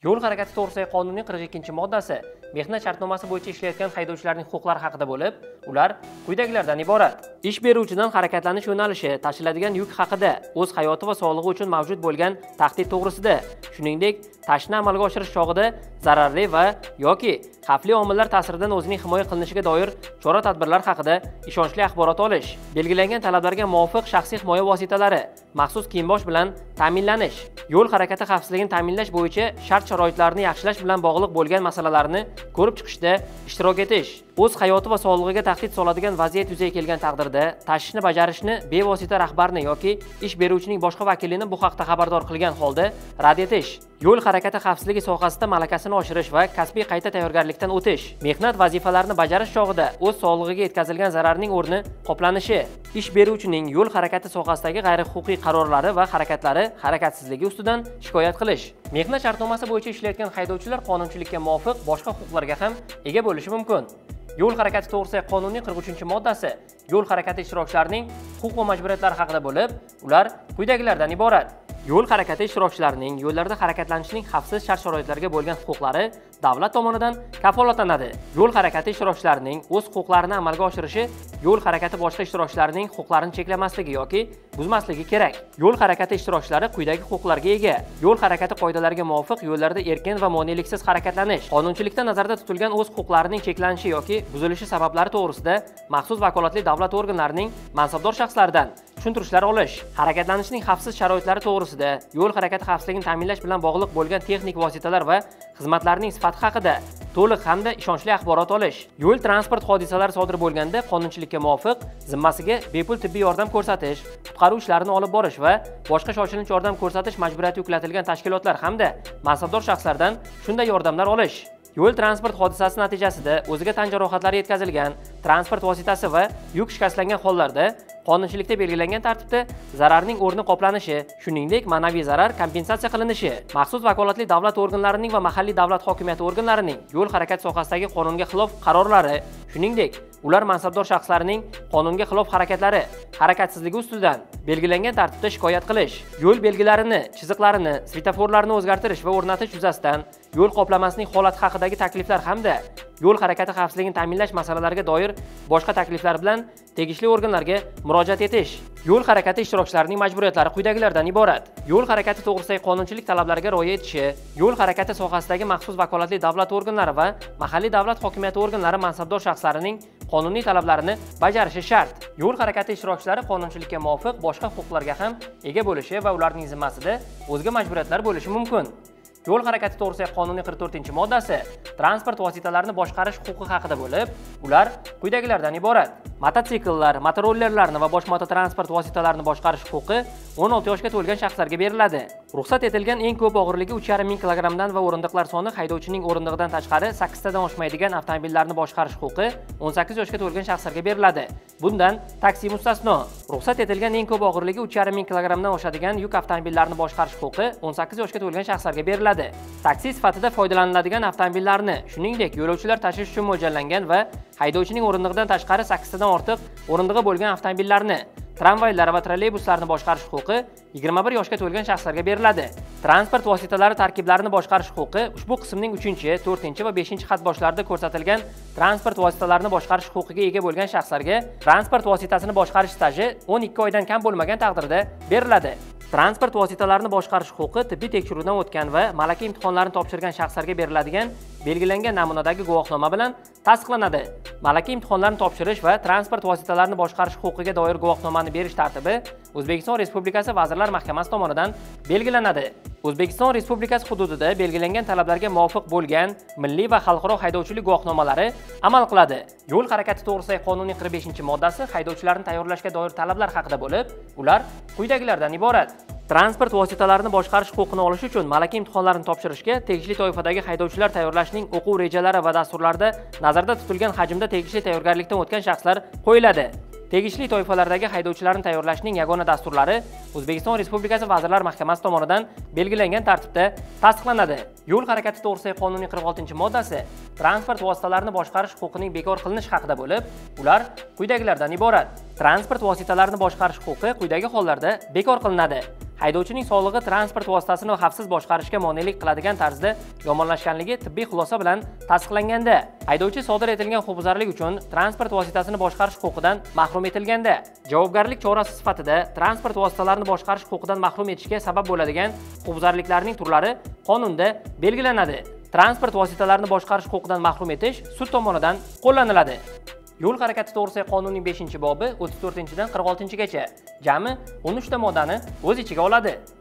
Yo'l harakati to'g'risidagi qonunning 42-moddasi mehnat shartnomasi bo'yicha ishlayotgan haydovchilarning huquqlari haqida bo'lib, ular quyidagilardan iborat. Ish beruvchidan harakatlanish yo'nalishi, tashiladigan yuk haqida, o'z hayoti va sog'lig'i uchun mavjud bo'lgan tahdid to'g'risida, shuningdek, tashni amalga oshirish chog'ida zararli va yoki xavfli omillar ta'siridan o'zining himoya qilinishiga doir chora-tadbirlar haqida ishonchli axborot olish, belgilangan talablarga muvofiq shaxsiy himoya vositalari, maxsus kiyim-bosh bilan ta'minlanish, yo'l harakati xavfsizligini ta'minlash bo'yicha shart-sharoitlarni yaxshilash bilan bog'liq bo'lgan masalalarni ko'rib chiqishda ishtirok etish, o'z hayoti va sog'lig'iga tahdid soladigan vaziyat yuzaga kelgan taqdirda tashishni bajarishni bevosita rahbarni yoki ish beruvchining boshqa vakilini bu haqda xabardor qilgan holda rad etish, yo'l harakati xavfsizligi sohasida malakasini oshirish va kasbiy qayta tayyorgarlikdan o'tish, mehnat vazifalarini bajarish chog'ida o'z sog'lig'iga yetkazilgan zararning o'rni qoplanishi, ish beruvchining yo'l harakati sohasidagi g'ayrihuquqiy qarorlari va harakatlari harakatsizligi ustidan shikoyat qilish. Mehnat shartnomasi bo'yicha ishlayotgan haydovchilar qonunchilikka muvofiq boshqa huquqlarga ham ega bo'lishi mumkin. Yo'l harakati to'g'risidagi qonunning 43-moddasi yo'l harakati ishtirokchilarining huquq va majburiyatlari haqida bo'lib, ular quyidagilardan iborat. Yo'l harakati ishtirokchilarining yo'llarda harakatlanishning xavfsiz shart-sharoitlariga bo'lgan huquqlari davlat tomonidan kafolatlanadi. Yo'l harakati ishtirokchilarining o'z huquqlarini amalga oshirishi yo'l harakati boshqa ishtirokchilarning huquqlarini cheklamasligi yoki buzmasligi kerak. Yo'l harakati ishtirokchilari quyidagi huquqlarga ega: yo'l harakati qoidalariga muvofiq yo'llarda erkin va moneliksiz harakatlanish, qonunchilikda nazarda tutilgan o'z huquqlarining cheklanishi yoki buzilishi sabablari to'g'risida maxsus vakolatli davlat organlarining mansabdor shaxslaridan tushuntirishlar olish, harakatlanishning xavfsiz sharoitlari to'g'risida, yo'l harakati xavfsizligini ta'minlash bilan bog'liq bo'lgan texnik vositalar va xizmatlarning sifati haqida to'liq hamda ishonchli axborot olish, yo'l transport hodisalari sodir bo'lganda qonunchilikka muvofiq zimmasiga bepul tibbiy yordam ko'rsatish, qutqaruv ishlarini olib borish va boshqa shoshilinch yordam ko'rsatish majburiyati yuklatilgan tashkilotlar hamda mansabdor shaxslardan shunday yordamlar olish. Yo'l transport hodisasi natijasida o'ziga tan jarohatlari yetkazilgan transport vositasi va yuk shikastlangan hollarda qonunchilikda belgilangan tartibda zararning o'rni qoplanishi, shuningdek ma'naviy zarar kompensatsiya qilinishi, maxsus vakolatli davlat organlarining va mahalliy davlat hokimiyati organlarining yo'l harakati sohasidagi qonunga xilof qarorlari, shuningdek ular mansabdor shaxslarining qonunga xilof harakatlari harakatsizligi ustidan belgilangan tartibda shikoyat qilish, yo'l belgilarini, chiziqlarini, svetoforlarni o'zgartirish va o'rnatish yuzasidan yo'l qoplamasining holati haqidagi takliflar hamda yo'l harakati xavfsizligini ta'minlash masalalariga doir boshqa takliflar bilan tegishli organlarga murojaat etish. Yo'l harakati ishtirokchilarining majburiyatlari quyidagilardan iborat: yo'l harakati to'g'risidagi qonunchilik talablariga rioya etishi, yo'l harakati sohasidagi maxsus vakolatli davlat organlari va mahalliy davlat hokimiyati organlari mansabdor shaxslarining qonuniy talablarini bajarishi shart. Yo'l harakati ishtirokchilari qonunchilikka muvofiq boshqa huquqlarga ham ega bo'lishi va ularning zimmasida o'zga majburiyatlar bo'lishi mumkin. Yo'l harakati to'g'risidagi qonunning 44-moddasi transport vositalarini boshqarish huquqi haqida bo'lib, ular quyidagilardan iborat: mototsikllar, motorollerlarni va boshqa mototransport vositalarini boshqarish huquqi 16 yoshga to'lgan shaxslarga beriladi. Ruxsat etilgan eng ko'p og'irligi 3,5 ming kilogrammdan va o'rindiqlar soni haydovchining o'rindig'idan tashqari 8 tadan oshmaydigan avtomobillarni boshqarish huquqi 18 yoshga to'lgan shaxslarga beriladi. Bundan taksi mustasno. Ruxsat etilgan eng ko'p og'irligi 3,5 ming kilogrammdan oshadigan yuk avtomobillarni boshqarish huquqi 18 yoshga to'lgan shaxslarga beriladi. Taksi sifatida foydalaniladigan avtomobillarni, shuningdek, yo'lovchilar tashish uchun mo'ljallangan va haydovchining o'rindig'idan tashqari 8 tadan ortiq o'rindig'i bo'lgan avtomobillarni, tramvaylar va trolleybuslarni boshqarish huquqi 21 yoshga to'lgan shaxslarga beriladi. Transport vositalari tarkiblarini boshqarish huquqi ushbu qismning 3, 4 va 5 xat boshlarida ko'rsatilgan transport vositalarini boshqarish huquqiga ega bo'lgan shaxslarga transport vositasini boshqarish staji 12 oydan kam bo'lmagan taqdirda beriladi. Transport vositalarini boshqarish huquqi tibbiy tekshiruvdan o'tgan va malaka imtihonlarini topshirgan shaxslarga beriladigan belgilangan namunadagi guvohnoma bilan tasdiqlanadi. Malaka imtihonlarini topshirish va transport vositalarini boshqarish huquqiga doir guvohnomani berish tartibi O'zbekiston Respublikasi Vazirlar Mahkamasi tomonidan belgilanadi. O'zbekiston Respublikasi hududida belgilangan talablarga muvofiq bo'lgan milliy va xalqaro haydovchilik guvohnomalari amal qiladi. Yo'l harakati to'g'risidagi qonunning 45-moddasi haydovchilarni tayyorlashga doir talablar haqida bo'lib, ular quyidagilardan iborat: transport vositalarini boshqarish huquqini olish uchun malaka imtihonlarini topshirishga tegishli toifadagi haydovchilar tayyorlashning o'quv rejalari va dasturlarida nazarda tutilgan hajmda tegishli tayyorgarlikdan o'tgan shaxslar qo'yiladi. Tegishli toifalardagi haydovchilarni tayyorlashning yagona dasturlari O'zbekiston Respublikasi Vazirlar Mahkamasi tomonidan belgilangan tartibda tasdiqlanadi. Yo'l harakati to'g'risidagi qonunning 46-moddasi transport vositalarini boshqarish huquqining bekor qilinishi haqida bo'lib, ular quyidagilardan iborat. Transport vositalarini boshqarish huquqi quyidagi hollarda bekor qilinadi. Haydovchining sog'lig'i transport vositasini xavfsiz boshqarishga monelik qiladigan tarzda yomonlashganligi tibbiy xulosa bilan tasdiqlanganda, haydovchi sodir etilgan huquqbuzarlik uchun transport vositasini boshqarish huquqidan mahrum etilganda, javobgarlik chorasi sifatida transport vositalarini boshqarish huquqidan mahrum etishga sabab bo'ladigan huquqbuzarliklarning turlari qonunda belgilanadi. Transport vositalarini boshqarish huquqidan mahrum etish sud tomonidan qo'llaniladi. Yo'l harakati to'g'risidagi qonunning 5-bobi 34-dan 46-gacha jami 13 ta moddani o'z ichiga oladi.